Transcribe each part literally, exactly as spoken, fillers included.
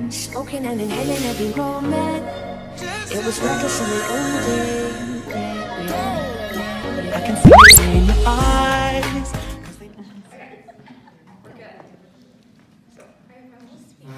Smoking and inhaling every moment. It was reckless and we owned it. I can see it in your eyes. Okay, we're good. So, I have my little speech.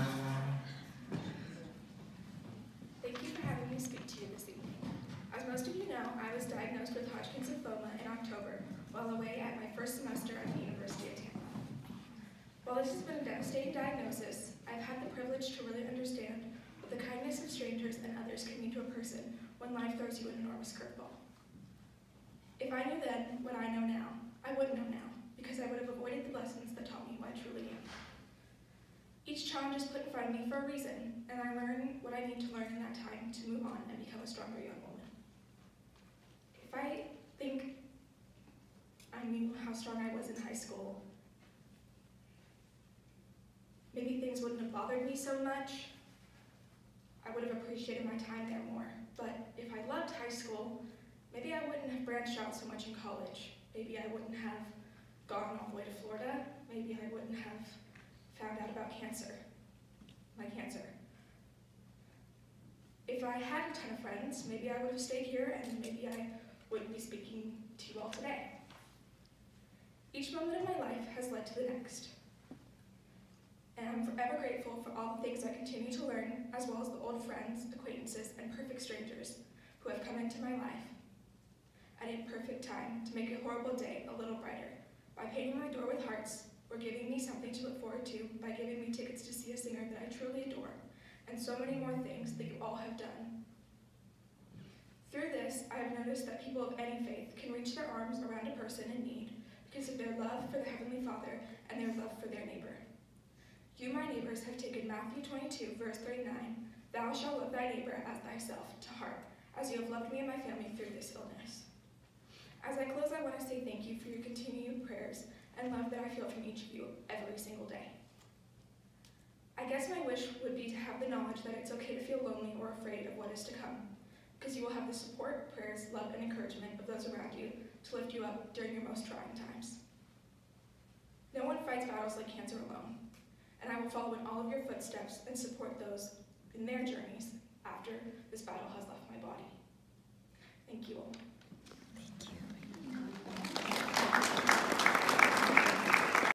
Thank you for having me speak to you this evening. As most of you know, I was diagnosed with Hodgkin's lymphoma in October while away at my first semester at the University of Tampa. While this has been a devastating diagnosis, I've had the privilege to really understand what the kindness of strangers and others can mean to a person when life throws you an enormous curveball. If I knew then what I know now, I wouldn't know now, because I would have avoided the lessons that taught me who I truly am. Each challenge is put in front of me for a reason, and I learn what I need to learn in that time to move on and become a stronger young woman. If I think I knew how strong I was in high school, maybe things wouldn't have bothered me so much. I would have appreciated my time there more. But if I loved high school, maybe I wouldn't have branched out so much in college. Maybe I wouldn't have gone all the way to Florida. Maybe I wouldn't have found out about cancer, my cancer. If I had a ton of friends, maybe I would have stayed here and maybe I wouldn't be speaking to you all today. Each moment of my life has led to the next. And I'm forever grateful for all the things I continue to learn, as well as the old friends, acquaintances, and perfect strangers who have come into my life at a perfect time to make a horrible day a little brighter, by painting my door with hearts, or giving me something to look forward to by giving me tickets to see a singer that I truly adore, and so many more things that you all have done. Through this, I have noticed that people of any faith can reach their arms around a person in need because of their love for the Heavenly Father and their love for their neighbor. You, my neighbors, have taken Matthew twenty-two, verse thirty-nine, "Thou shalt love thy neighbor as thyself," to heart, as you have loved me and my family through this illness. As I close, I want to say thank you for your continued prayers and love that I feel from each of you every single day. I guess my wish would be to have the knowledge that it's okay to feel lonely or afraid of what is to come, because you will have the support, prayers, love, and encouragement of those around you to lift you up during your most trying times. No one fights battles like cancer alone, and I will follow in all of your footsteps and support those in their journeys after this battle has left my body. Thank you all.